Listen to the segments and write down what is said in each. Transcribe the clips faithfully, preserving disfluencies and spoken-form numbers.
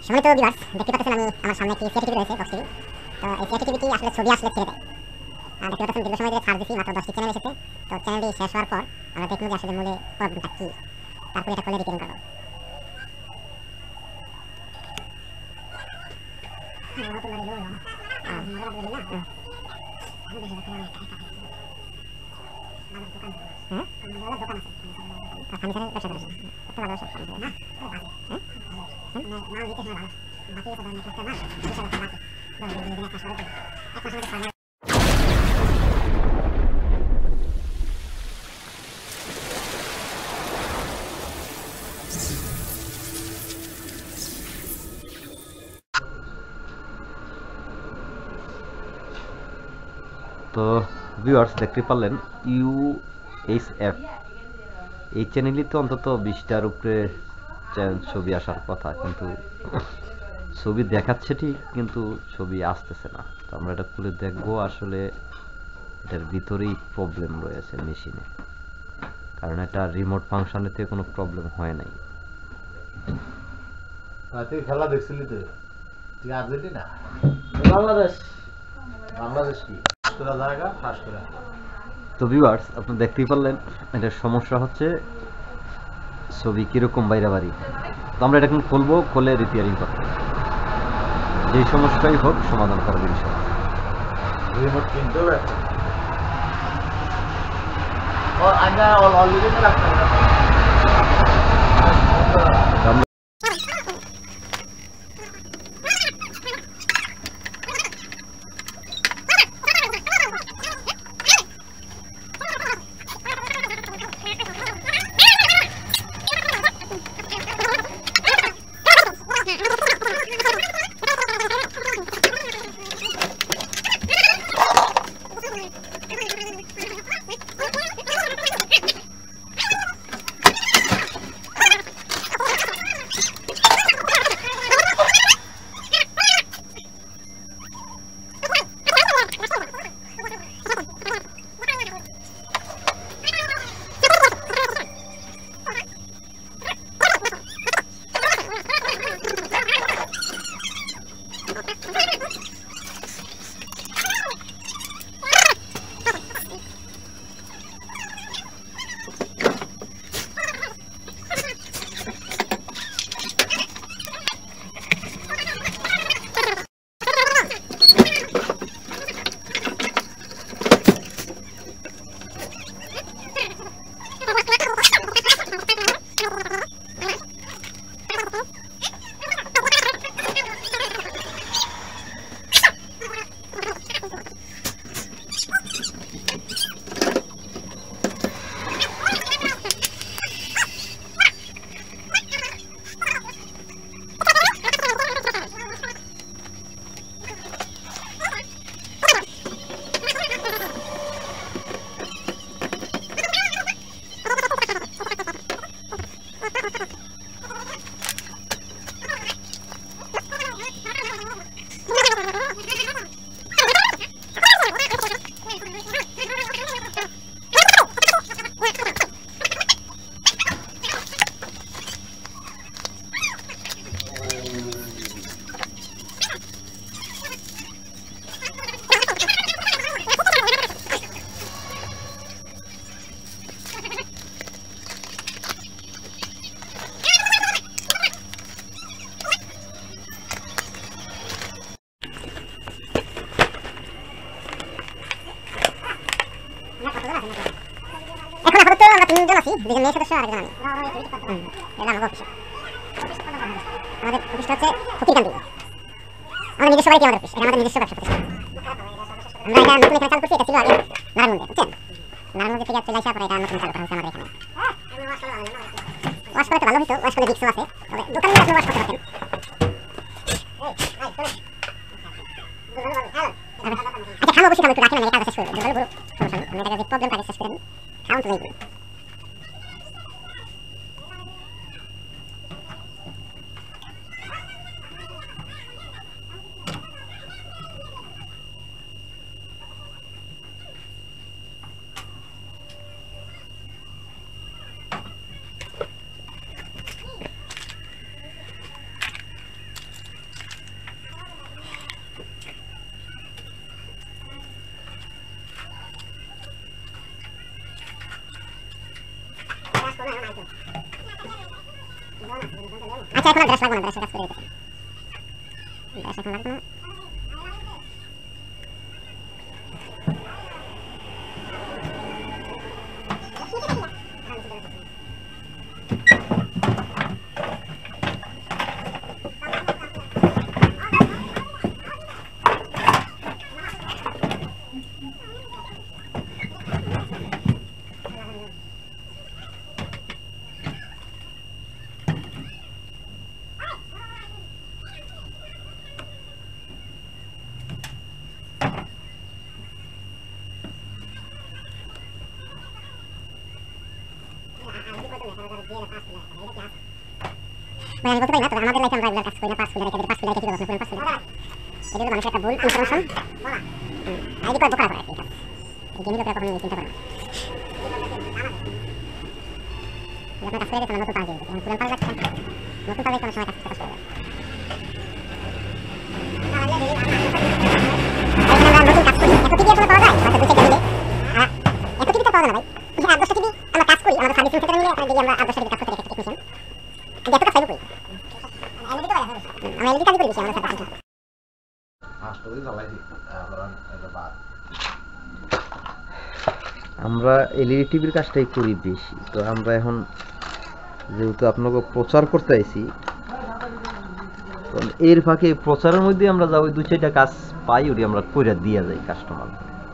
সম্মানিত ভিউয়ার্স, দেখতে পাচ্ছেন আমি আমার সামনে একটি সিআরটি টিভি রয়েছে, বক্স টিভি। তো এই সিআরটি টিভিটি আসলে ছবি আসলে ছেড়ে দেয়। আর দেখতে পাচ্ছেন দীর্ঘ সময় ধরে ছাড় দিচ্ছি, মাত্র দশটি চ্যানেল এসেছে। তো চ্যানেলটি শেষ হওয়ার পর আমরা দেখব যে আসলে মূলে প্রবলেমটা কী, তারপরে এটা খুলে রিপেয়ারিং করবো। ফার্নিচারের ব্যবসা করেছে, একটা ভালো ব্যবসা করে না? মাল দিতে হয় ভালো, বাকি কথা দাম একটা মাস বিশ হাজার টাকা বাকি, দশ দিন দিন এক মাস পরে এক মাসের মধ্যে ফার্নিচার। তো ভিউয়ার্স দেখতে পারলেন ইউএসএফ এই চ্যানেলই তো অন্তত বিশটার উপরে ছবি আসার কথা, কিন্তু ছবি দেখাচ্ছে ঠিক, কিন্তু ছবি আসতেছে না। তো আমরা এটা খুলে দেখবো আসলে এটার ভিতরেই প্রবলেম রয়েছে মেশিনে, কারণ এটা রিমোট ফাংশনেতে কোনো প্রবলেম হয় নাই। তুই খেলা দেখছিলি তো? তুই আর্জেন্টিনা? বাংলাদেশ। বাংলাদেশ কি তোরা জায়গা ফাঁস করে। তো ভিউয়ার্স আপনি দেখতেই পারলেন এটার সমস্যা হচ্ছে ছবি কিরকম বাইরে বাড়ি। তো আমরা এটা এখন খুলবো, খুলে রিপেয়ারিং করবো, যেই সমস্যাই হোক সমাধান করবো ইনশাআল্লাহ। রিমোট কিনতে হবে ও আগে অলরেডি রাখতে হবে। এখন আপাতত আমরা তিনজন আছি, দুজন মেয়ে সদস্য আর একজন আমি। এটা আমাদের অফিস, আমাদের অফিসটা হচ্ছে ফকিরকান্দি। আমাদের নিজস্ব বাড়িতে আমাদের অফিস, এটা আমাদের নিজস্ব ব্যবসা প্রতিষ্ঠান। আমরা এটা নতুন এখানে চালু করছি, এটা ছিল আগে নারায়ণগঞ্জে, বুঝছেন? নারায়ণগঞ্জ থেকে চলে আসা পরে এটা নতুন চালু করা হয়েছে আমাদের এখানে। ওয়াশ করে তো ভালো হতো, ওয়াশ করে রিক্সও আছে, তবে দোকানে আপনি ওয়াশ করতে পারতেন। আচ্ছা খাম অবশ্যই খাম, একটু রাখেন, আমি কাজ শেষ করে দেবো, বড় সমস্যা নেই। আমি এটা যে প্রবলেম কাজ শেষ করে দিই, খাম তো নেই। আচ্ছা এখন ড্রেস লাগবে না, ড্রেস কাজ করে দিতেছি। ড্রেস এখন লাগবে না। ভাই আমি বলতে পারি না, তবে আমাদের লাইফে আমরা এগুলোর কাজ করি না, পাঁচ ফুলের রেখে দিই, পাঁচ ফুলের রেখে দিই, পাঁচ ফুলের রেখে দিই। এটা তো মানুষের একটা ভুল ইনফরমেশন। আইডি কয় বোকা করে এই কাজ। এই গেমিং লোকেরা কখনো চিন্তা করে না। আপনার কাজ করে দিতে নতুন পাস দিয়ে দিতে, পুরান পাস লাগছে, নতুন পাস কোনো সময় কাজ করতে কষ্ট হবে। আমরা নতুন কাজ করি, এত টিভি আসলে পাওয়া যায়, হয়তো দুই চারটা মিলে। আর এত টিভি তো পাওয়া যায় না ভাই। আট দশটা টিভি আমরা কাজ করি, আমাদের সার্ভিসিং ক্ষেত্রে মিলে আপনার দেখি আমরা আট দশটা টিভি কাজ করতে রেখেছি টেকনিশিয়ান। কিন্তু এত কাজ পাইব কই? আমরা এলইডি কাজ করি বেশি আমাদের সার্ভিসিং। আমরা এলইডি টিভির কাজটাই করি বেশি। তো আমরা এখন যেহেতু আপনাকে প্রচার করতে আইছি, এর ফাঁকে প্রচারের মধ্যে আমরা যা ওই দু চারটা কাজ পাই ওটি আমরা কইরা দিয়া যাই কাস্টমার।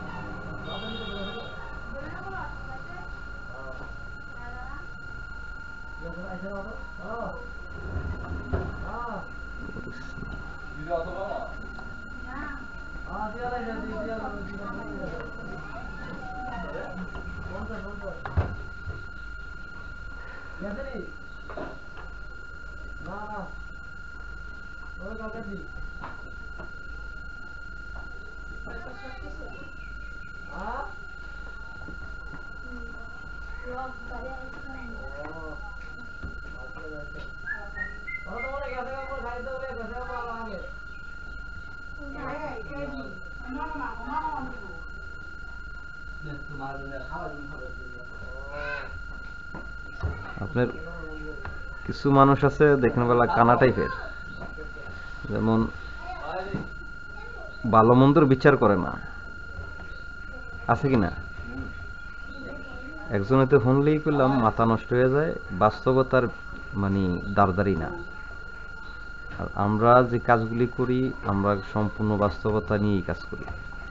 আপনার কিছু মানুষ আছে দেখেন বেলা কানা টাইপের, যেমন ভালো মন্দর বিচার করে না, আছে কিনা? একজনেতে শুনলেই করলাম মাথা নষ্ট হয়ে যায়, বাস্তবতার মানে দাঁড়দারি না। আর আমরা যে কাজগুলি করি আমরা সম্পূর্ণ বাস্তবতা নিয়েই কাজ করি।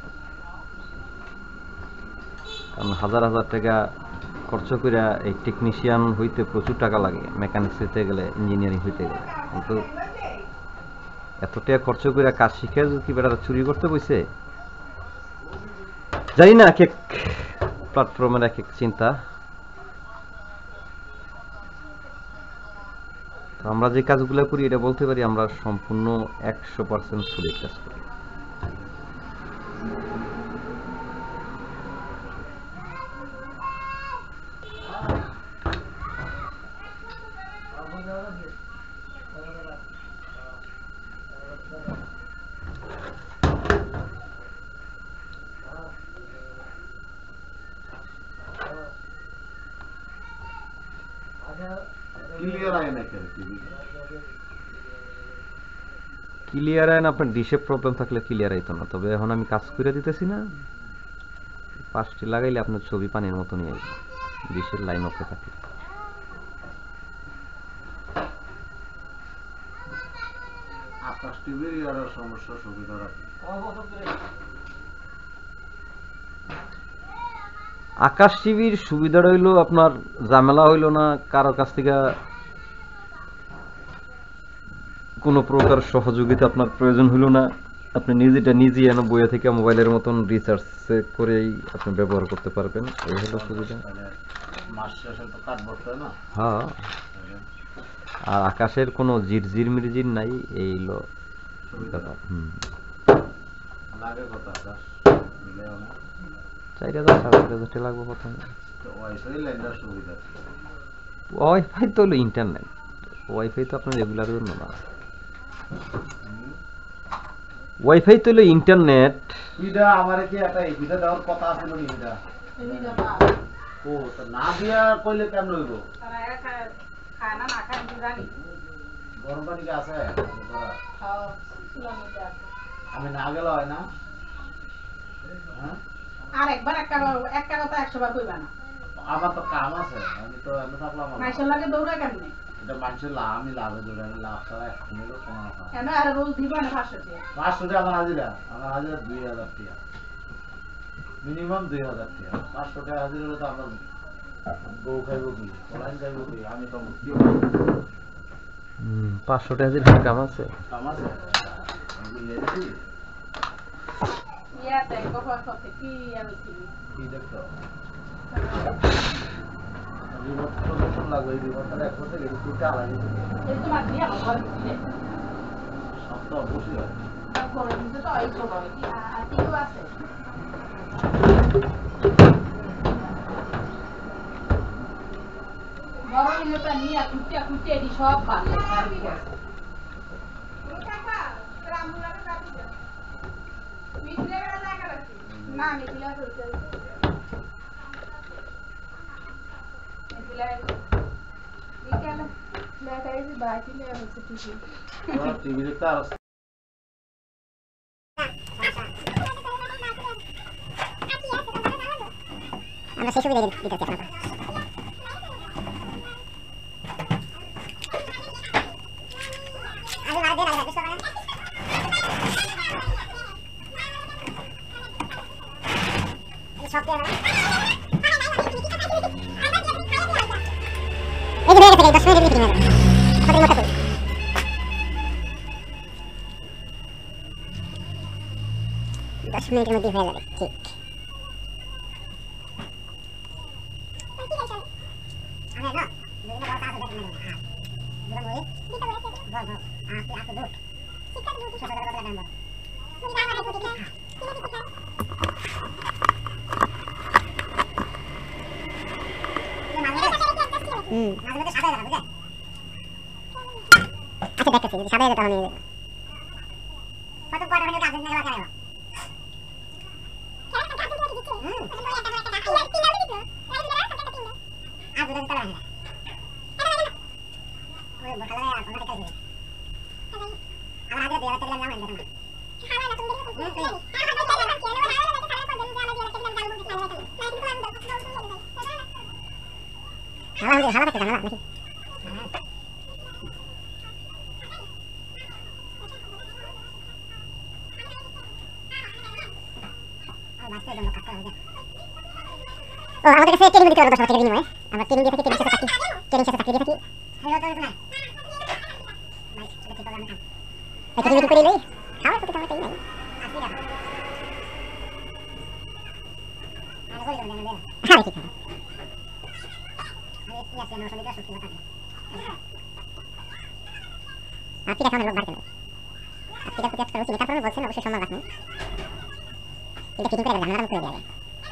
কারণ হাজার হাজার টাকা খরচ করে এই টেকনিশিয়ান হইতে প্রচুর টাকা লাগে, মেকানিক্স হইতে গেলে, ইঞ্জিনিয়ারিং হইতে গেলে। কিন্তু এত টাকা খরচ করে কাজ শিখে যদি বেটারা চুরি করতে বসে, জানি না এক এক প্ল্যাটফর্মের এক এক চিন্তা। তো আমরা যে কাজগুলো করি এটা বলতে পারি আমরা সম্পূর্ণ একশো পার্সেন্ট সলিড কাজ করি। ক্লিয়ার আইন আপনার ডিশে প্রবলেম থাকলে ক্লিয়ার আইতো না, তবে এখন আমি কাজ করে দিতেছি না, পাঁচটি লাগাইলে আপনার ছবি পানির মতো নিয়ে আসবে, ডিশের লাইন ওকে থাকে। আকাশ টিভির আর সমস্যা সুবিধা রাখি। আকাশ টিভির সুবিধা রইল আপনার ঝামেলা হইল না, কারো কাছ থেকে কোনো প্রকার সহযোগিতা আপনার প্রয়োজন হইল না, আপনি নিজেটা নিজে এনে বইয়ে থেকে মোবাইলের মতন রিসার্চ করেই আপনি ব্যবহার করতে পারবেন, এই হলো সুবিধা। হ্যাঁ, আর আকাশের কোনো জিরজির মিরজির নাই, এই হলো ব্যাপার। হুম, চার হাজার সাড়ে চার হাজার টাকা লাগবে প্রথমে। ওয়াইফাই তো হলো ইন্টারনেট, ওয়াইফাই তো আপনার রেগুলার জন্য না। ওয়াইফাই তো হলো ইন্টারনেট। এটা আমারে কি একটা এটা দেওয়ার কথা আছিল নি? এটা ও তো না দিয়া কইলে কেমন হইব? তারা খায় খায় না না খায় জানি গরম পানি কি আছে আমি না গেলে হয় না হ্যাঁ আর একবার একটা একটা কথা একশো বার কইবা না আমার তো কাম আছে আমি তো এমন থাকলাম মাইশের লাগে দৌড়া কেমনে এটা মানুষের লাভ আমি লাভে দৌড়ে আমি লাভ ছাড়া এক মিনিটও শোনা না কেন আর রোজ দিবা না পাঁচশো টাকা পাঁচশো টাকা আমার হাজিরা আমার হাজিরা দুই হাজার টাকা মিনিমাম দুই হাজার টাকা পাঁচশো টাকা হাজিরা হলে তো আমার বউ খাইব কি পলাইন খাইব কি আমি তো মুক্তিও পাঁচশো টাকা দিয়ে কাম আছে কাম আছে আমি লেছি ইয়া দেখ কখন করতে কি আমি কি কি দেখছো রিমোট প্রদর্শন লাগবে এই রিমোটটা এক করতে গেলে দুটো আলাদা এই তো মাত্র আমার ঘরে দিলে সব তো অবশ্যই হয় করে দিতে তো এই তো হবে কি আর কি আছে বড় ইয়েটা নিয়ে কুটে কুটে এডি সব বাড়লে আর কি আছে কাকা রামুলাকে কাটি দাও মিটলে বেলা জায়গা রাখি না মিটলে হইছে মিটলে বিকেলে লেটাই দি বাইটিলে হচ্ছে টিভি টিভি দেখতে আর আমরা সেই সুবিধা দিতে চাই আপনাকে আমি মারা দিয়ে লাগবে সব মানে সব দিয়ে না এই যে বেরিয়ে গেছে দশ মিনিট মিটিং হবে কতদিন মতো করি দশ মিনিটের মধ্যে হয়ে যাবে ঠিক হুম আচ্ছা দেখতেছি যদি সাদা যেতে হবে নিয়ে কত কটা হয়ে যাবে আপনি লাগা হালা হালা হালা হালা নাকি ও আমাদের কাছে ট্রেনিং দিতে হবে দশ টাকা বিনিময়ে আমরা ট্রেনিং দিয়ে থাকি ট্রেনিং শেষে থাকি ট্রেনিং শেষে থাকি দিয়ে থাকি হ্যালো তো না ভাই ছোট ছোট আমরা খাই এই ট্রেনিং করে লই খাওয়া তো আমরা তাই নাই আসি না আরে বলি না না হ্যাঁ ঠিক আছে আমি কি আছে না সমিতি সত্যি কথা আপনি দেখানো লোক বাড়তে না আপনি দেখতে দেখতে করছি তারপরে বলছেন অবশ্যই সম্মান রাখুন এটা ফিটিং করে দেবেন আমরা করে দেব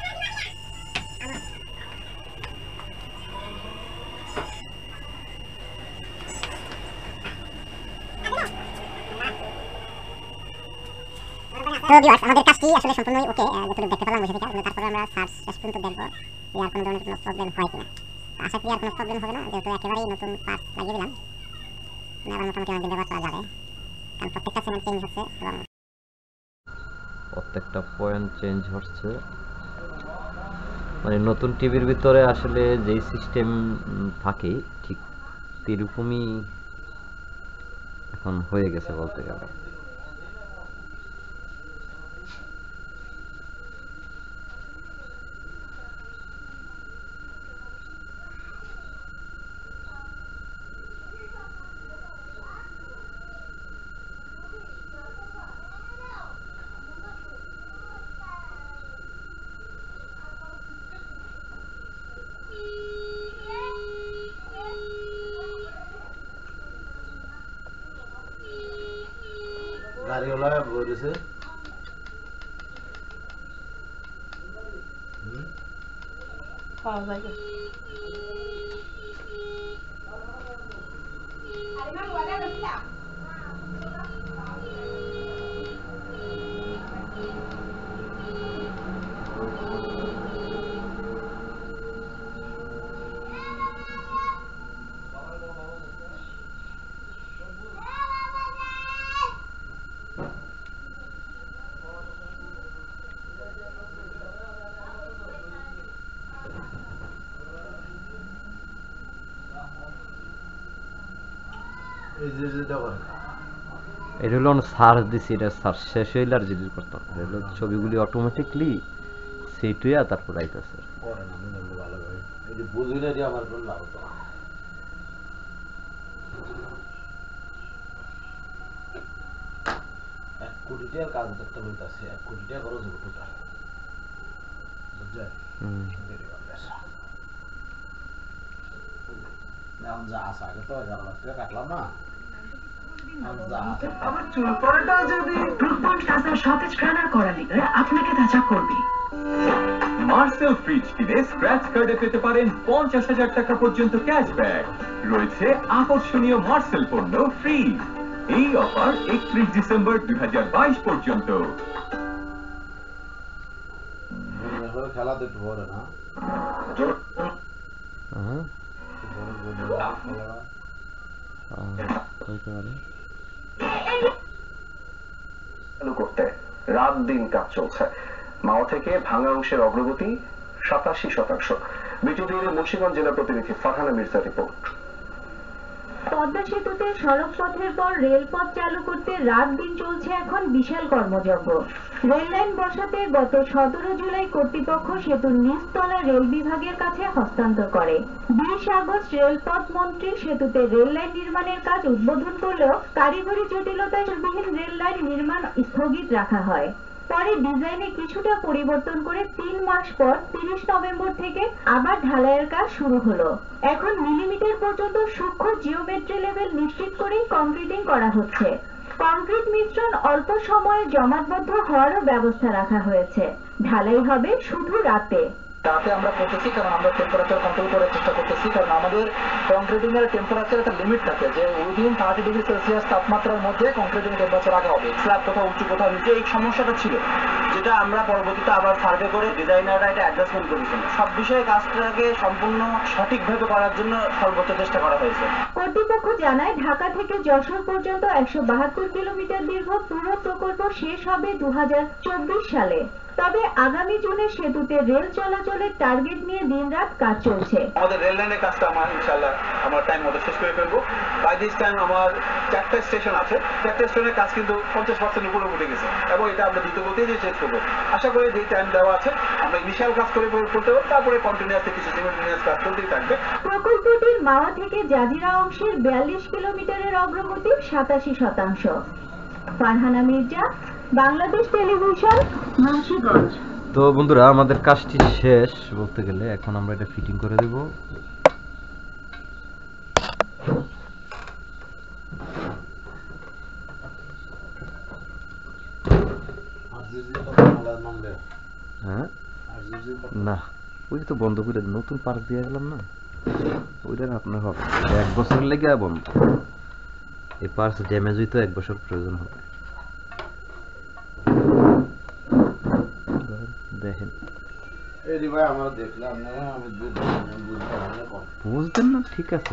তো ভিউয়ার্স আমাদের কাজটি আসলে সম্পূর্ণই ওকে যতটুকু দেখতে পেলাম বসে থেকে তারপরে আমরা সার্চ শেষ পর্যন্ত দেখবো যে আর কোনো ধরনের কোনো প্রবলেম হয় কিনা আশা করি আর কোনো প্রবলেম হবে না যেহেতু একেবারেই নতুন পার্টস লাগিয়ে দিলাম আবার মোটামুটি অনেকদিন ব্যবহার করা যাবে কারণ প্রত্যেকটা চ্যানেল চেঞ্জ হচ্ছে এবং প্রত্যেকটা পয়েন্ট চেঞ্জ হচ্ছে মানে নতুন টিভির ভিতরে আসলে যেই সিস্টেম থাকে ঠিক এরকমই এখন হয়ে গেছে বলতে গেলে গাড়িওয়ালা বলেছে পাওয়া যায় এই যে যেটা করে এটা হলো সার্চ দিছি, এটা সার্চ শেষ হইলে আর জিডিট করতাম, এটা হলো ছবিগুলি অটোমেটিকলি সেট হইয়া তারপর আইতাছে। করে না মনে হলো ভালো ভাই, এই যে বুঝিলে দিয়ে আমার কোনো লাভ হতো না। এক কোটি টাকার কাজ একটা লইতাছে, এক কোটি টাকা খরচ হবে টোটাল, বুঝছেন? হুম। এখন যা আছে আগে তো এগারো লাখ টাকা কাটলাম না, এখন যা আছে আবার চুল পড়াটা যদি ব্রুকপয়েন্ট প্লাজার সতেজ কালার করা লিগার আপনাকে তাজা করবে। মার্সেল ফ্রিজ কিনে স্ক্র্যাচ কার্ডে পেতে পারেন পঞ্চাশ হাজার টাকা পর্যন্ত ক্যাশব্যাক। রয়েছে আকর্ষণীয় মার্সেল পণ্য ফ্রি। এই অফার একত্রিশ ডিসেম্বর দুই হাজার বাইশ পর্যন্ত। খেলা তো একটু বড় না, হ্যাঁ বড় বড় খেলাটা হইতে পারে। চালু করতে রাত দিন কাজ চলছে। মাও থেকে ভাঙা অংশের অগ্রগতি সাতাশি শতাংশ। বিটিভির মুন্সিগঞ্জ জেলা প্রতিনিধি ফারহানা মির্জা রিপোর্ট। পদ্মা সেতুতে সড়ক পথের পর রেলপথ চালু করতে রাত দিন চলছে এখন বিশাল কর্মযজ্ঞ। রেল লাইন বসাতে গত সতেরো জুলাই কর্তৃপক্ষ সেতুর নিচতলা রেল বিভাগের কাছে হস্তান্তর করে। বিশ আগস্ট রেলপথ মন্ত্রী সেতুতে রেল লাইন নির্মাণের কাজ উদ্বোধন করলেও কারিগরি জটিলতায় বিহীন রেল লাইন নির্মাণ স্থগিত রাখা হয়। পরে ডিজাইনে কিছুটা পরিবর্তন করে তিন মাস পর তিরিশ নভেম্বর থেকে আবার ঢালাইয়ের কাজ শুরু হলো। এখন মিলিমিটার পর্যন্ত সূক্ষ্ম জিওমেট্রি লেভেল নিশ্চিত করেই কংক্রিটিং করা হচ্ছে। কংক্রিট মিশ্রণ অল্প সময়ে জমাটবদ্ধ হওয়ারও ব্যবস্থা রাখা হয়েছে। ঢালাই হবে শুধু রাতে। রাতে আমরা করতেছি কারণ আমরা টেম্পারেচার কন্ট্রোল করার চেষ্টা করতেছি, কারণ আমাদের কংক্রিটিং এর টেম্পারেচার একটা লিমিট থাকে যে উইদিন থার্টি ডিগ্রি সেলসিয়াস তাপমাত্রার মধ্যে কংক্রিটিং টেম্পারেচার রাখা হবে। স্ল্যাব কোথাও উঁচু কোথাও নিচে, এই সমস্যাটা ছিল যেটা আমরা পরবর্তীতে আবার সার্ভে করে ডিজাইনাররা এটা অ্যাডজাস্টমেন্ট করেছেন। সব বিষয়ে কাজটাকে সম্পূর্ণ সঠিকভাবে করার জন্য সর্বোচ্চ চেষ্টা করা হয়েছে। কর্তৃপক্ষ জানায় ঢাকা থেকে যশোর পর্যন্ত একশো বাহাত্তর কিলোমিটার দীর্ঘ পুরো প্রকল্প শেষ হবে দু হাজার চব্বিশ সালে। তবে আগামী জুনে সেতুতে রেল চলাচলের টার্গেট নিয়ে দিনরাত কাজ চলছে। আমাদের রেল লাইনের কাজটা আমার ইনশাআল্লাহ আমার টাইম মতো শেষ করে ফেলবো। বাই দিস টাইম আমার চারটা স্টেশন আছে, চারটা স্টেশনের কাজ কিন্তু পঞ্চাশ পার্সেন্ট উপরে উঠে গেছে এবং এটা আমরা দ্রুত গতিতে শেষ করবো। আশা করি যে টাইম দেওয়া আছে আমরা ইনিশিয়াল কাজ করে করতে পারবো, তারপরে কন্টিনিউয়াসলি কিছু সিমিলটেনিয়াস কাজ চলতেই থাকবে। প্রকল্পটির মাওয়া থেকে জাজিরা অংশের বিয়াল্লিশ কিলোমিটারের অগ্রগতি সাতাশি শতাংশ। ফারহানা মির্জা, বাংলাদেশ টেলিভিশন, মুন্সিগঞ্জ। তো বন্ধুরা আমাদের কাজটি শেষ বলতে গেলে, এখন আমরা এটা ফিটিং করে দেব। হ্যাঁ না ওই তো বন্ধ করে নতুন পার্ক দিয়ে গেলাম না, ওইটা আপনার হবে এক বছর লেগে বন্ধ। এই পার্স ড্যামেজ হইতো এক বছর প্রয়োজন হবে। দেখেন বুঝতেন না, ঠিক আছে।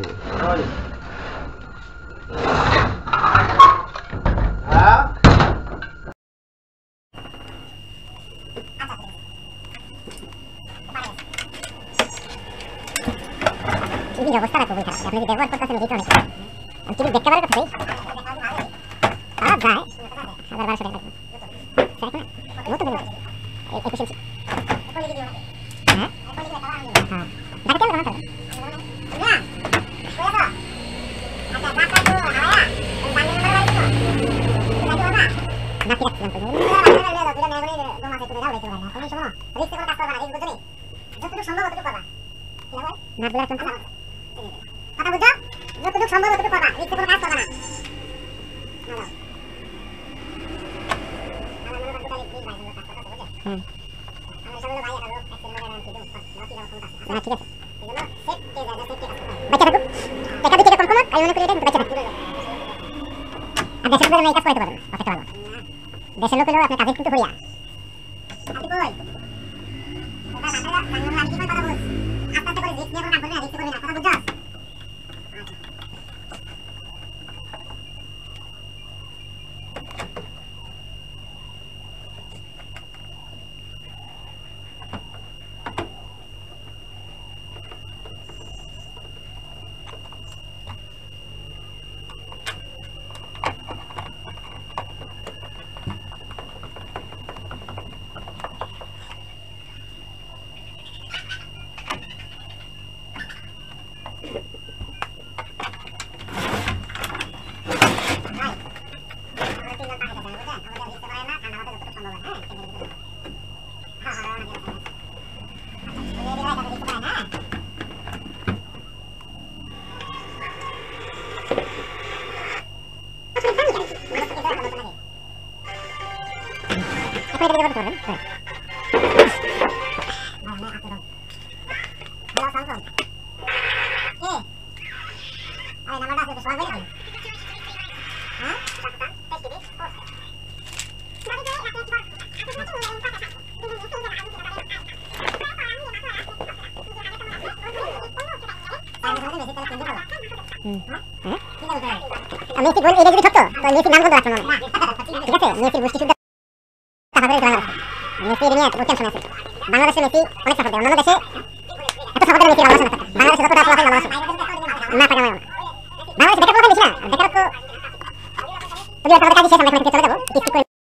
টিভির অবস্থাটা খুবই খারাপ, আপনি যদি ব্যবহার করতেছেন ভিডিও অনেক খারাপ। আমি টিভি দেখতে পারার কথা তারা যায় হাজার বারোশো টাকা লাগবে নতুন একুশ ইঞ্চি। হ্যাঁ হ্যাঁ ঢাকা কেমন কেমন যতটুকু সম্ভব ততটুকু করবা, রিস্কে কোনো কাজ করবা না। দেশের লোক আপনার কাজে কিন্তু হইয়া আপনি এটা করতে পারবেন মেসি গোল এটা যদি ঠকতো তো মেসির নাম বলতে পারতো না ঠিক আছে মেসির গোষ্ঠী শুদ্ধ টাকা করে বাংলাদেশ মেসি এটা নিয়ে বহুত টেনশন আছে বাংলাদেশে মেসি অনেক সাপোর্ট দেয় অন্যান্য দেশে এত সাপোর্ট দেয় মেসি বাংলাদেশে না বাংলাদেশে যতটা আসলে বাংলাদেশে না টাকা নয় বাংলাদেশে বেকার কথা বেশি না বেকার তো যদি আমাদের কাজ শেষ আমরা এখান থেকে চলে যাবো